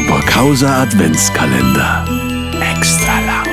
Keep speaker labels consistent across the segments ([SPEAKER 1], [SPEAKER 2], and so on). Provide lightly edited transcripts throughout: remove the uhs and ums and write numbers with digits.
[SPEAKER 1] Burghauser Adventskalender. Extra lang.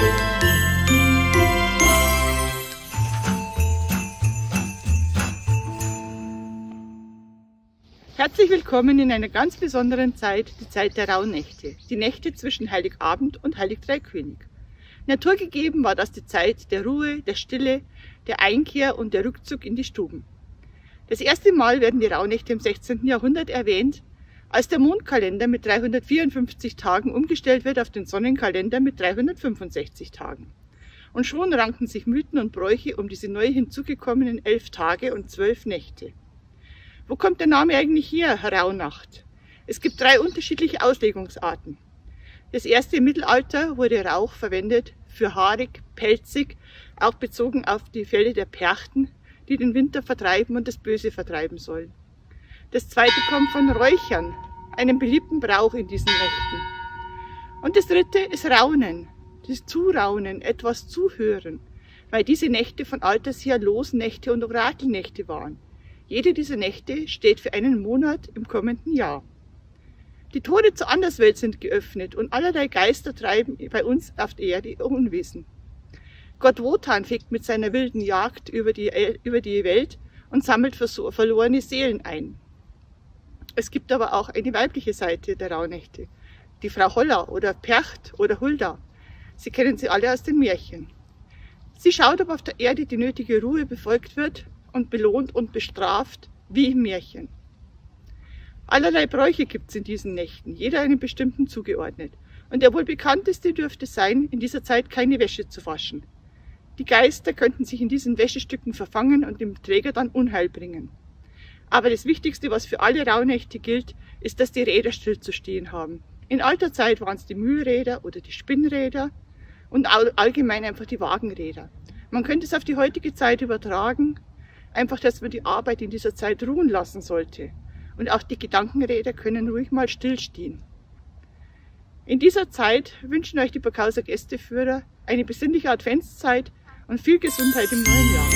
[SPEAKER 2] Herzlich willkommen in einer ganz besonderen Zeit, die Zeit der Rauhnächte, die Nächte zwischen Heiligabend und Heiligdreikönig. Naturgegeben war das die Zeit der Ruhe, der Stille, der Einkehr und der Rückzug in die Stuben. Das erste Mal werden die Rauhnächte im 16. Jahrhundert erwähnt, als der Mondkalender mit 354 Tagen umgestellt wird auf den Sonnenkalender mit 365 Tagen. Und schon ranken sich Mythen und Bräuche um diese neu hinzugekommenen 11 Tage und 12 Nächte. Wo kommt der Name eigentlich her, Rauhnacht? Es gibt 3 unterschiedliche Auslegungsarten. Das erste im Mittelalter wurde Rauch verwendet für haarig, pelzig, auch bezogen auf die Felle der Perchten, die den Winter vertreiben und das Böse vertreiben sollen. Das zweite kommt von Räuchern, einem beliebten Brauch in diesen Nächten. Und das dritte ist Raunen, das Zuraunen, etwas zuhören, weil diese Nächte von alters her Losnächte und Orakelnächte waren. Jede dieser Nächte steht für einen Monat im kommenden Jahr. Die Tore zur Anderswelt sind geöffnet und allerlei Geister treiben bei uns auf der Erde ihr Unwesen. Gott Wotan fegt mit seiner wilden Jagd über die Welt und sammelt verlorene Seelen ein. Es gibt aber auch eine weibliche Seite der Rauhnächte, die Frau Holla oder Percht oder Hulda. Sie kennen sie alle aus den Märchen. Sie schaut, ob auf der Erde die nötige Ruhe befolgt wird und belohnt und bestraft, wie im Märchen. Allerlei Bräuche gibt es in diesen Nächten, jeder einem bestimmten zugeordnet. Und der wohl bekannteste dürfte sein, in dieser Zeit keine Wäsche zu waschen. Die Geister könnten sich in diesen Wäschestücken verfangen und dem Träger dann Unheil bringen. Aber das Wichtigste, was für alle Rauhnächte gilt, ist, dass die Räder stillzustehen haben. In alter Zeit waren es die Mühlräder oder die Spinnräder und allgemein einfach die Wagenräder. Man könnte es auf die heutige Zeit übertragen, einfach, dass man die Arbeit in dieser Zeit ruhen lassen sollte. Und auch die Gedankenräder können ruhig mal stillstehen. In dieser Zeit wünschen euch die Burghauser Gästeführer eine besinnliche Adventszeit und viel Gesundheit im neuen Jahr.